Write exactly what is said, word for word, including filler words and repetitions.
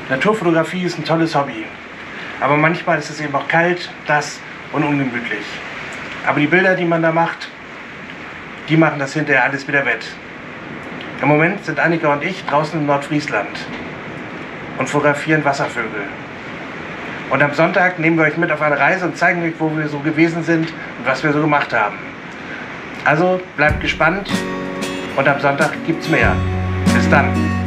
Naturfotografie ist ein tolles Hobby, aber manchmal ist es eben auch kalt, nass und ungemütlich. Aber die Bilder, die man da macht, die machen das hinterher alles wieder wett. Im Moment sind Annika und ich draußen in Nordfriesland und fotografieren Wasservögel. Und am Sonntag nehmen wir euch mit auf eine Reise und zeigen euch, wo wir so gewesen sind und was wir so gemacht haben. Also bleibt gespannt und am Sonntag gibt's mehr. Bis dann!